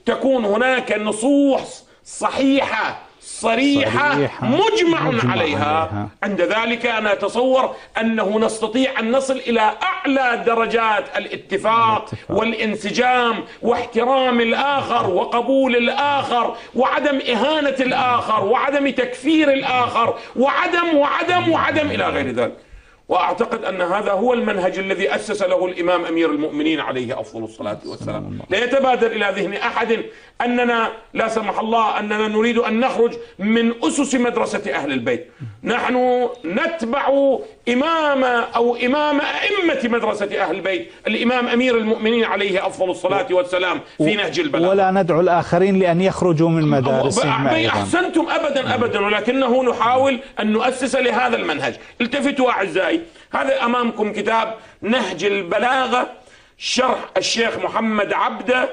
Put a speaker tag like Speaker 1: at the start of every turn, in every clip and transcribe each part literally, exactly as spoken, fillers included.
Speaker 1: تكون هناك نصوص صحيحة صريحة, صريحة مجمع, مجمع عليها. عليها عند ذلك أنا أتصور أنه نستطيع أن نصل إلى أعلى درجات الاتفاق, الاتفاق والانسجام واحترام الآخر وقبول الآخر وعدم إهانة الآخر وعدم تكفير الآخر وعدم وعدم وعدم إلى غير ذلك. وأعتقد أن هذا هو المنهج الذي أسس له الإمام أمير المؤمنين عليه أفضل الصلاة والسلام. لا يتبادر إلى ذهن أحد أننا لا سمح الله أننا نريد أن نخرج من أسس مدرسة أهل البيت. نحن نتبع إمام أو إمام أئمة مدرسة أهل البيت الإمام أمير المؤمنين عليه أفضل الصلاة والسلام في نهج البلاغة،
Speaker 2: ولا ندعو الآخرين لأن يخرجوا من مدارسهم.
Speaker 1: أحسنتم أبدا أبدا، ولكنه نحاول أن نؤسس لهذا المنهج. التفتوا أعزائي، هذا أمامكم كتاب نهج البلاغة شرح الشيخ محمد عبده،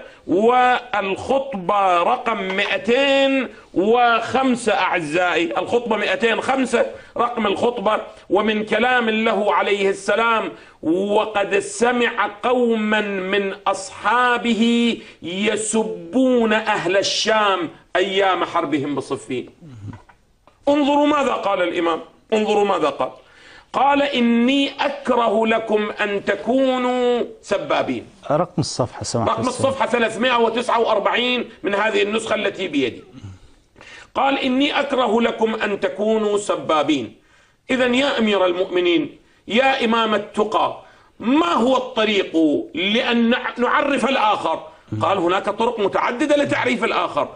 Speaker 1: والخطبة رقم مئتين وخمسة أعزائي، الخطبة مئتين وخمسة رقم الخطبة. ومن كلام له عليه السلام: وقد سمع قوما من أصحابه يسبون أهل الشام أيام حربهم بصفين. انظروا ماذا قال الإمام، انظروا ماذا قال. قال: إني أكره لكم أن تكونوا سبابين.
Speaker 2: رقم الصفحة سماحة
Speaker 1: رقم الصفحة ثلاثمئة وتسعة وأربعين من هذه النسخة التي بيدي. قال: إني أكره لكم أن تكونوا سبابين. إذن يا أمير المؤمنين، يا إمام التقى، ما هو الطريق لأن نعرف الآخر؟ قال: هناك طرق متعددة لتعريف الآخر،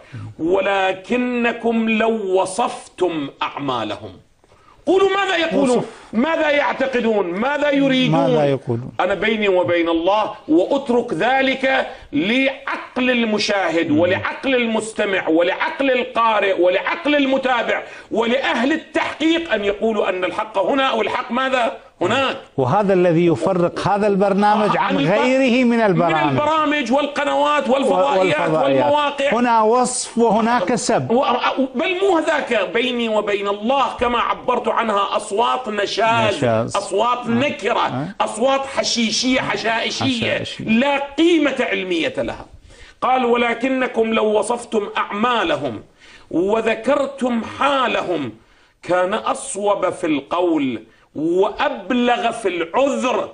Speaker 1: ولكنكم لو وصفتم أعمالهم. قولوا ماذا يقولون، ماذا يعتقدون، ماذا يريدون،
Speaker 2: ماذا يقولون.
Speaker 1: أنا بيني وبين الله، وأترك ذلك لعقل المشاهد ولعقل المستمع ولعقل القارئ ولعقل المتابع ولأهل التحقيق أن يقولوا أن الحق هنا أو الحق ماذا هناك.
Speaker 2: وهذا الذي يفرق هذا البرنامج عن غيره من البرامج،
Speaker 1: من البرامج والقنوات والفضائيات والمواقع.
Speaker 2: هنا وصف وهناك سب،
Speaker 1: بل مو هذاك. بيني وبين الله كما عبرت عنها أصوات نشاز، نشاز. أصوات نكرة، أصوات حشيشية حشائشية لا قيمة علمية لها. قال: ولكنكم لو وصفتم أعمالهم وذكرتم حالهم كان أصوب في القول وأبلغ في العذر،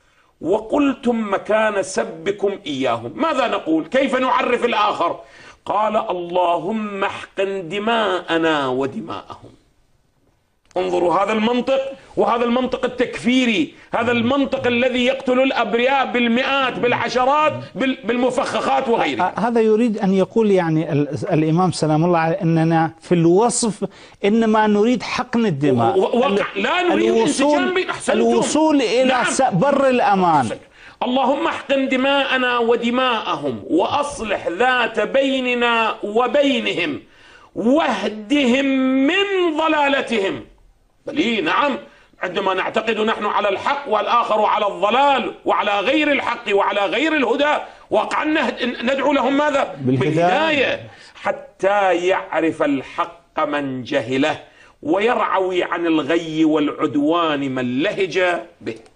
Speaker 1: وقلتم مكان سبكم إياهم. ماذا نقول؟ كيف نعرف الآخر؟ قال: اللهم احقن دماءنا ودماءهم. انظروا هذا المنطق، وهذا المنطق التكفيري، هذا المنطق الذي يقتل الأبرياء بالمئات بالعشرات بالمفخخات وغيرها.
Speaker 2: هذا يريد أن يقول يعني الإمام سلام الله عليه أننا في الوصف إنما نريد حقن الدماء،
Speaker 1: وقع لا نريد الوصول,
Speaker 2: الوصول إلى نعم. بر الأمان.
Speaker 1: اللهم احقن دماءنا ودماءهم وأصلح ذات بيننا وبينهم واهدهم من ضلالتهم. بل نعم، عندما نعتقد نحن على الحق والآخر على الضلال وعلى غير الحق وعلى غير الهدى، وقعنا ندعو لهم ماذا؟ بالهداية، حتى يعرف الحق من جهله ويرعوي عن الغي والعدوان من لهج به.